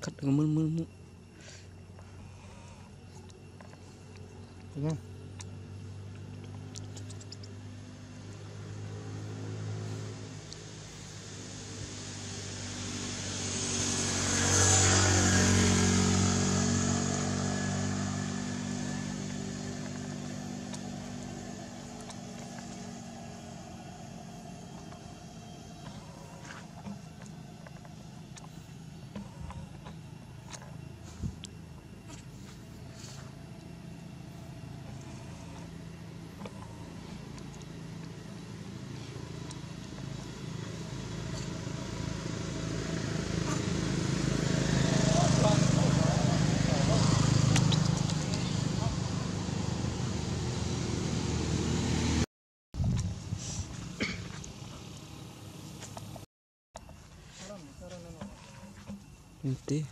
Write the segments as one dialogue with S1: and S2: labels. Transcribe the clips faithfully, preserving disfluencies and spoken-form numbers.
S1: Cắt mưa mưa mưa.
S2: Tengah.
S1: Nanti.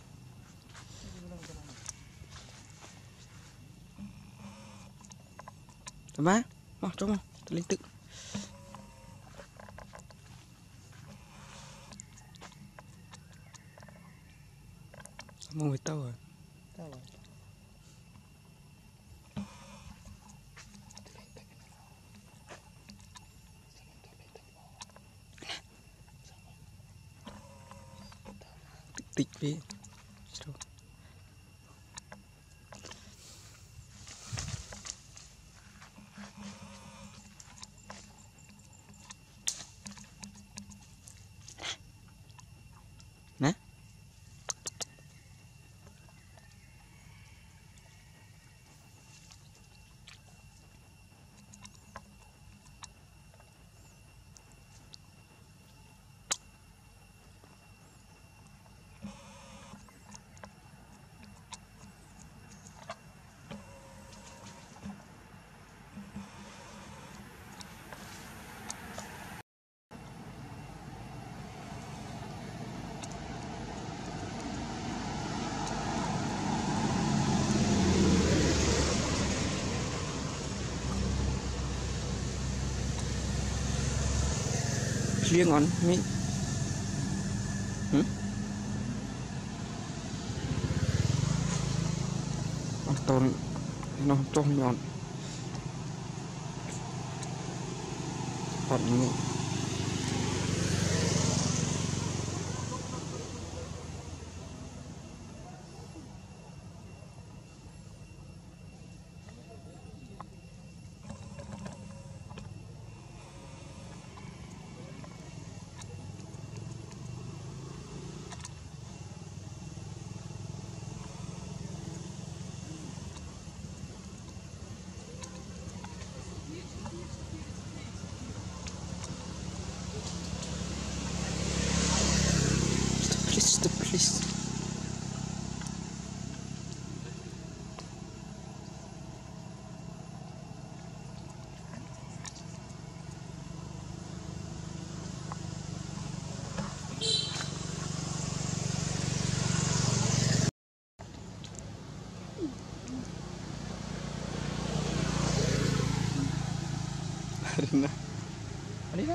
S1: Apa? Mau coba terlintik. Mau tahu ah?
S2: Tahu.
S1: Tik be. Seru. Nah. Clear ngon mi. Hmm? Atau nó trong nhọn. Còn như please, please. Rina.
S2: Rina.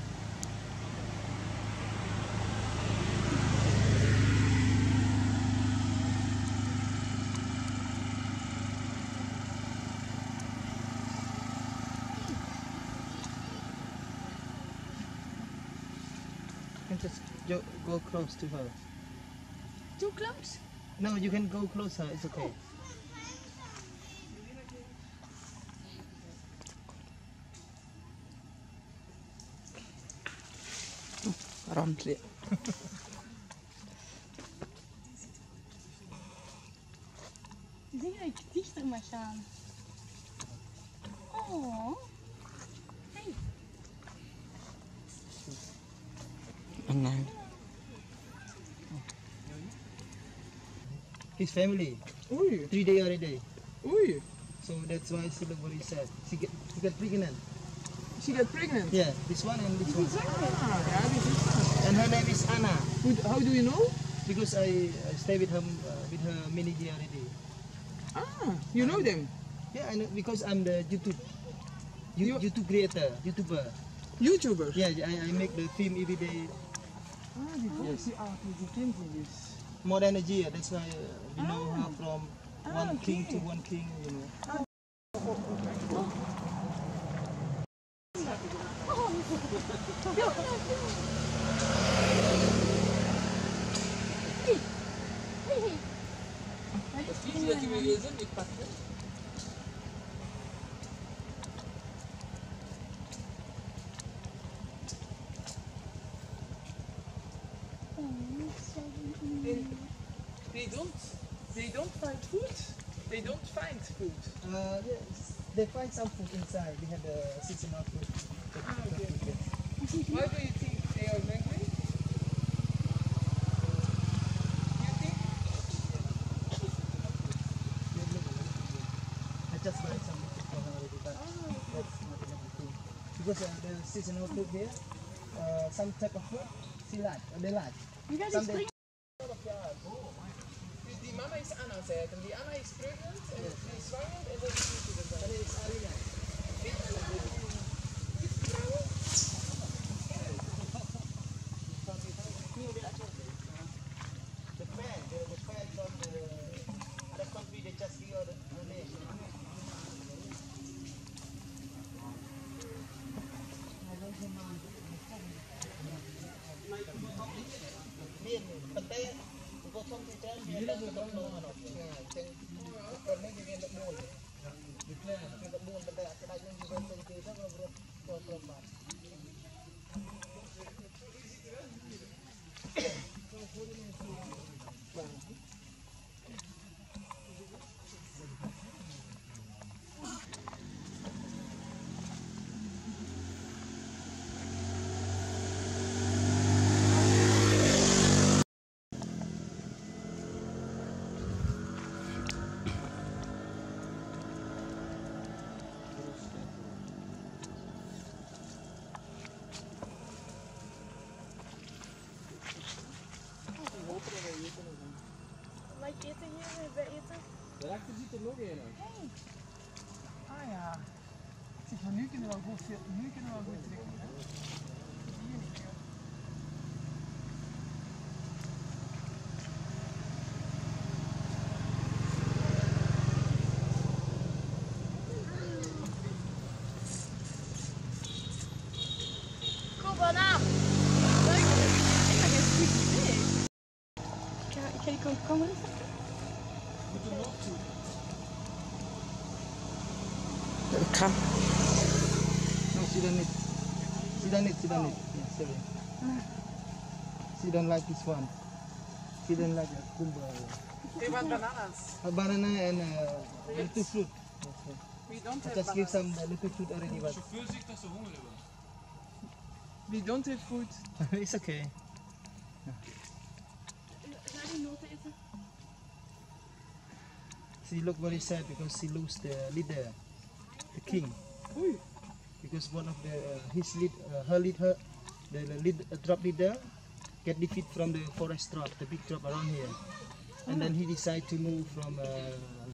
S2: You can just go, go close to her.
S3: Too close?
S2: No, you can go closer. It's okay.
S1: Around clear.
S3: Denk dat ik dichter mag gaan. Oh. Hey.
S1: Anna.
S2: His family.
S4: Oei,
S2: Three day already.
S4: oei.
S2: So that's why Silaburi said she get she get pregnant.
S4: She got pregnant?
S2: Yeah, this one and this one.
S4: Ah, ja, dit is het.
S2: And her name is Anna
S4: Hoe, how do you know?
S2: because I, I stay with her uh, with her many year already.
S4: Ah, you know them?
S2: Yeah, I know because I'm the YouTube you,
S4: You-
S2: YouTube creator, YouTuber.
S4: YouTuber?
S2: Yeah, I, I make the film every day.
S4: Ah, die boys die apen, die kent die dus.
S2: more energy. That's why uh, we know how from one king to one king. You know.
S4: They don't. They don't find food. They don't find food.
S2: Uh, yes, they find some food inside. We have the seasonal food.
S4: Ah, okay. Why do you think they are hungry? You think?
S2: I just buy some for her already, but that's not everything. Because uh, the seasonal food here, uh, some type of food, she like, uh, they like.
S3: You guys
S2: Some
S3: are
S2: they,
S4: Dus die mama is Anna, zei het. En die Anna is pregnant en die is zwanger en dat is niet goed.
S2: that is Arina. The fan, the, the fan from the other country, they just give the donation. Miền Bắc Tây, có thông tin trên miền Đông Đông Đông nó, trên còn mấy miền Đông Buồn, miền Đông Buồn bên đây, cái này những cái thông tin rất là rất là rất là
S3: like eten hier, we eten.
S4: Daarachter zit er nog een.
S3: Hey.
S4: Ah ja. Zeg, maar nu kunnen we wel goed, nu kunnen we wel goed trekken. Hè? Hier niet, joh.
S3: Cool banaan. Leuk. Ik ga geen goed idee. Ik ga, ik ga die komkommer eens zetten.
S1: Come.
S2: No, she don't need. She don't need. She don't need. Yeah, sorry. She don't like this one. She don't like the kumba.
S4: They want bananas.
S2: A banana and uh, little fruit. That's it.
S4: We don't
S2: I
S4: have
S2: just give
S4: bananas.
S2: some uh, little fruit already, but
S4: We don't have food.
S2: it's okay.
S3: Ga je die noten eten?
S2: She look very sad because she lose the leader, the king.
S4: Oei.
S2: Because one of the uh, his lead, uh, her lead, her the, the lead uh, drop leader get defeat from the forest drop, the big drop around here, and then he decide to move from uh,